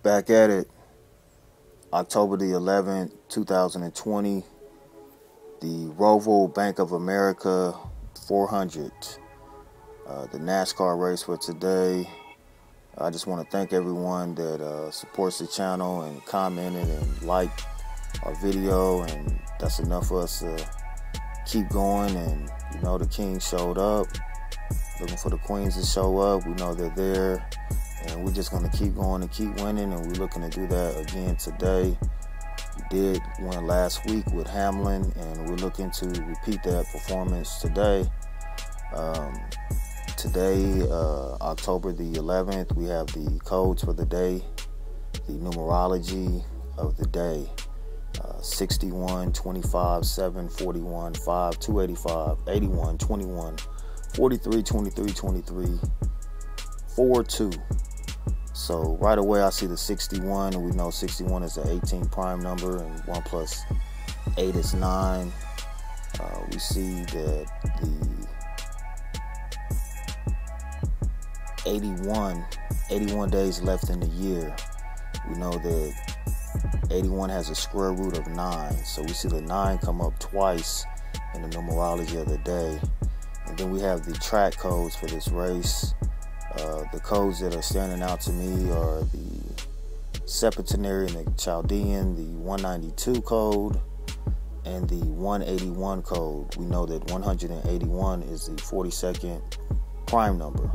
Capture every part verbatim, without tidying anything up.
Back at it, October the eleventh, two thousand twenty, the Roval Bank of America four hundred, uh, the NASCAR race for today. I just want to thank everyone that uh, supports the channel and commented and liked our video, and that's enough for us to keep going. And you know, the King showed up, looking for the Queens to show up. We know they're there, and we're just going to keep going and keep winning, and we're looking to do that again today. We did win last week with Hamlin, and we're looking to repeat that performance today. Um, today, uh, October the eleventh, we have the codes for the day, the numerology of the day. Uh, sixty-one, twenty-five, seven, forty-one, five, two eighty-five, eighty-one, twenty-one, forty-three, twenty-three, twenty-tee, four, two. So right away I see the sixty-one, and we know sixty-one is the eighteen prime number, and one plus eight is nine. Uh, we see that the eighty-one, eighty-one days left in the year. We know that eighty-one has a square root of nine, so we see the nine come up twice in the numerology of the day. And then we have the track codes for this race. Uh, the codes that are standing out to me are the Septenary and the Chaldean, the one ninety-two code, and the one eighty-one code. We know that one eighty-one is the forty-second prime number.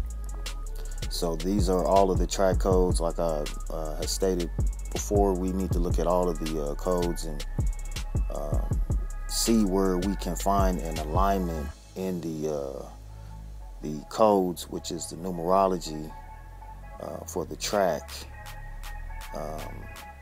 So these are all of the track codes. Like I uh, had stated before, we need to look at all of the uh, codes and um, see where we can find an alignment in the uh, the codes, which is the numerology uh, for the track. Um,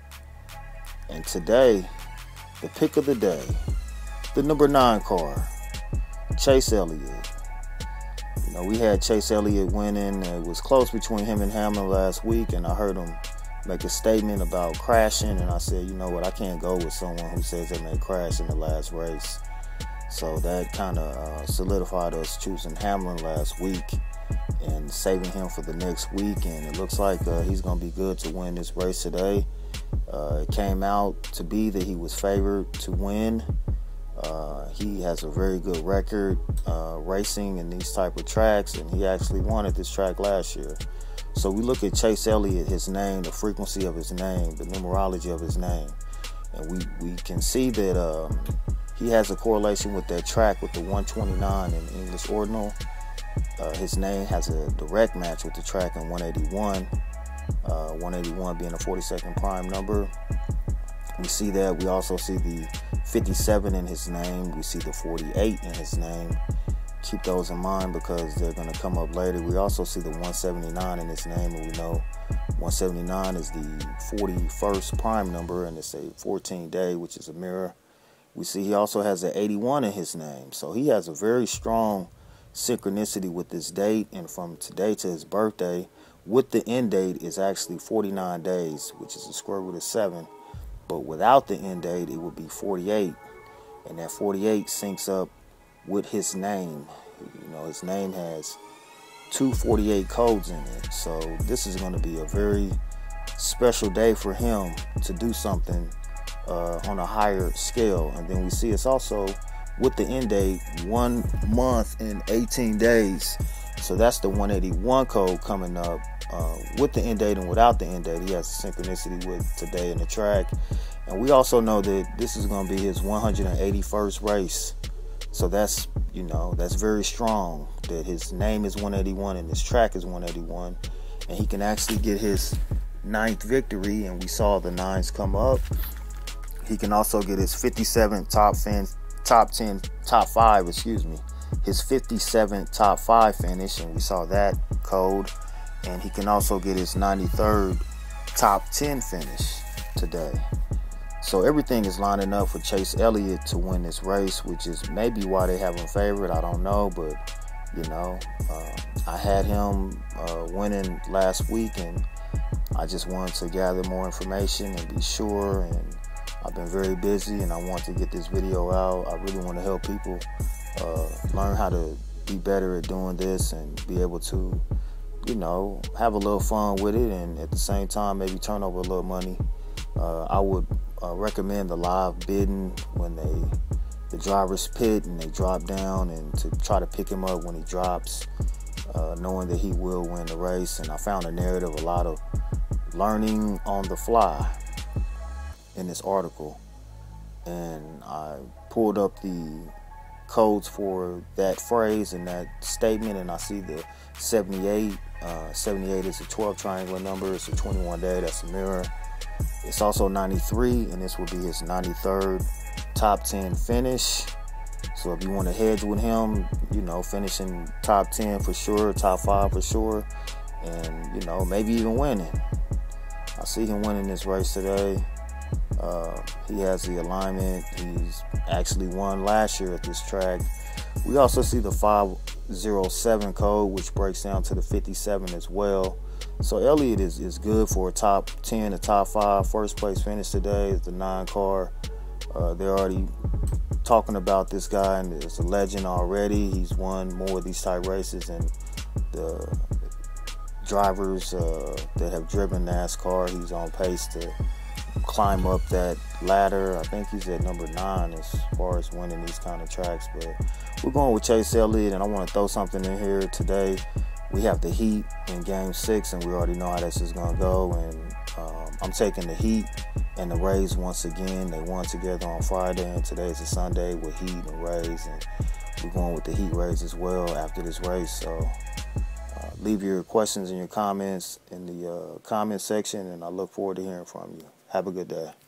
and today, the pick of the day, the number nine car, Chase Elliott. You know, we had Chase Elliott winning. It was close between him and Hamlin last week, and I heard him make a statement about crashing, and I said, you know what, I can't go with someone who says they may crash in the last race. So that kind of uh, solidified us choosing Hamlin last week and saving him for the next week, and it looks like uh, he's going to be good to win this race today. Uh, it came out to be that he was favored to win. Uh, he has a very good record uh, racing in these type of tracks, and he actually won at this track last year. So we look at Chase Elliott, his name, the frequency of his name, the numerology of his name, and we, we can see that um, he has a correlation with that track with the one twenty-nine in English Ordinal. Uh, his name has a direct match with the track in one eighty-one, uh, one eighty-one being a forty-second prime number. We see that. We also see the fifty-seven in his name. We see the forty-eight in his name. Keep those in mind because they're going to come up later. We also see the one seventy-nine in his name, and we know one seventy-nine is the forty-first prime number, and it's a fourteen day, which is a mirror. We see he also has an eighty-one in his name, so he has a very strong synchronicity with this date, and from today to his birthday, with the end date is actually forty-nine days, which is a square root of seven, but without the end date it would be forty-eight, and that forty-eight syncs up with his name. You know, his name has two forty-eight codes in it, so this is going to be a very special day for him to do something uh, on a higher scale. And then we see it's also with the end date one month and eighteen days, so that's the one eighty-one code coming up uh, with the end date and without the end date. He has a synchronicity with today in the track, and we also know that this is going to be his one hundred eighty-first race. So that's, you know, that's very strong that his name is one eighty-one and his track is one eighty-one, and he can actually get his ninth victory, and we saw the nines come up. He can also get his fifty-seventh top fin, top ten, top five, excuse me, his fifty-seventh top five finish, and we saw that code. And he can also get his ninety-third top ten finish today. So everything is lining up for Chase Elliott to win this race, which is maybe why they have him favored. I don't know, but you know, uh, I had him uh, winning last week, and I just wanted to gather more information and be sure. And I've been very busy, and I want to get this video out. I really want to help people uh, learn how to be better at doing this and be able to you know, have a little fun with it, and at the same time, maybe turn over a little money. Uh, I would uh, recommend the live bidding when they the drivers pit and they drop down, and to try to pick him up when he drops, uh, knowing that he will win the race. And I found a narrative, a lot of learning on the fly in this article, and I pulled up the codes for that phrase and that statement, and I see the seventy-eight. Uh, seventy-eight is a twelve triangular number. It's a twenty-one day. That's a mirror. It's also ninety-three, and this will be his ninety-third top ten finish. So if you want to hedge with him, you know, finishing top ten for sure, top five for sure, and, you know, maybe even winning. I see him winning this race today. Uh, he has the alignment. He's actually won last year at this track. We also see the five oh seven code, which breaks down to the fifty-seven as well. So Elliott is, is good for a top ten, a top five. First place finish today is the nine car. Uh, they're already talking about this guy, and it's a legend already. He's won more of these type races than the drivers uh, that have driven NASCAR. He's on pace to climb up that ladder. I think he's at number nine as far as winning these kind of tracks. But we're going with Chase Elliott, and I want to throw something in here today. We have the Heat in Game Six, and we already know how this is going to go. And um, I'm taking the Heat and the Rays once again. They won together on Friday, and today's a Sunday with Heat and Rays, and we're going with the Heat Rays as well after this race. So uh, leave your questions and your comments in the uh, comment section, and I look forward to hearing from you. Have a good day.